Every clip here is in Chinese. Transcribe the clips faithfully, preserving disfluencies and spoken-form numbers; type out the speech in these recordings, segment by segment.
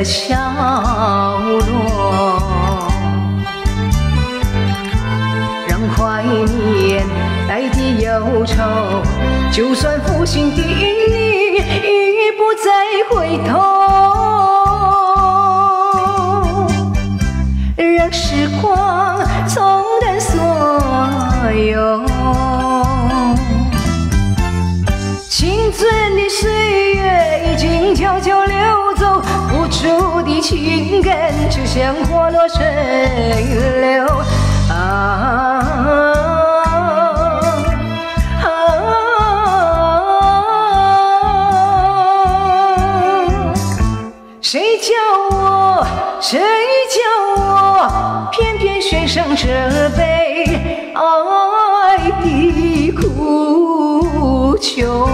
笑容，让怀念代替忧愁。就算负心的你已不再回头，让时光冲淡所有。青春的岁月已经悄悄流走，付出的情感就像花落水流。啊啊谁叫我，谁叫我，偏偏选上这杯爱的苦酒。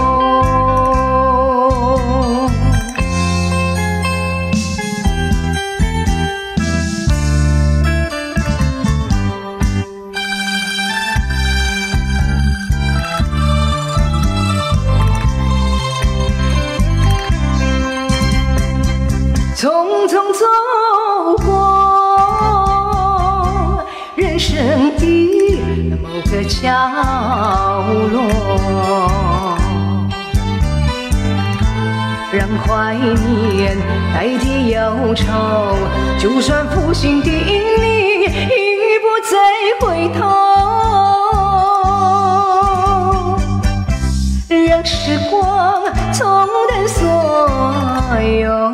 匆匆走过人生的某个角落，让怀念代替忧愁。就算负心的你已不再回头，让时光冲淡所有。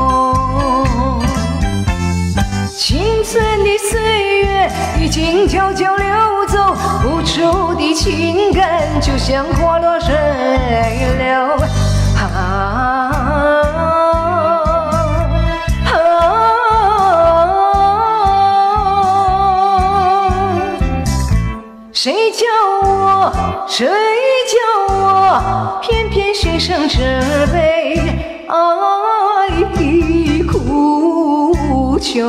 青春的岁月已经悄悄流走，付出的情感就像花落水流。啊啊谁叫我，谁叫我，偏偏选上这杯爱的苦酒。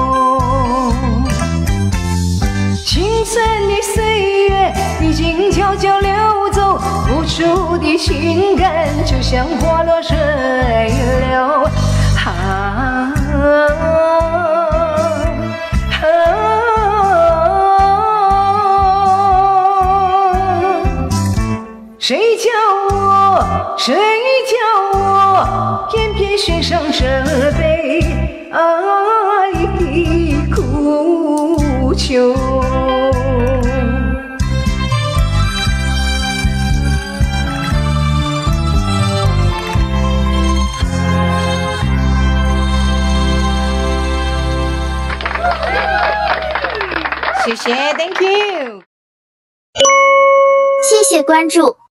青春的岁月已经悄悄流走，付出的情感就像花落水流。啊啊谁叫我，谁叫我，偏偏选上这杯爱的苦酒。 谢谢 ，Thank you， 谢谢关注。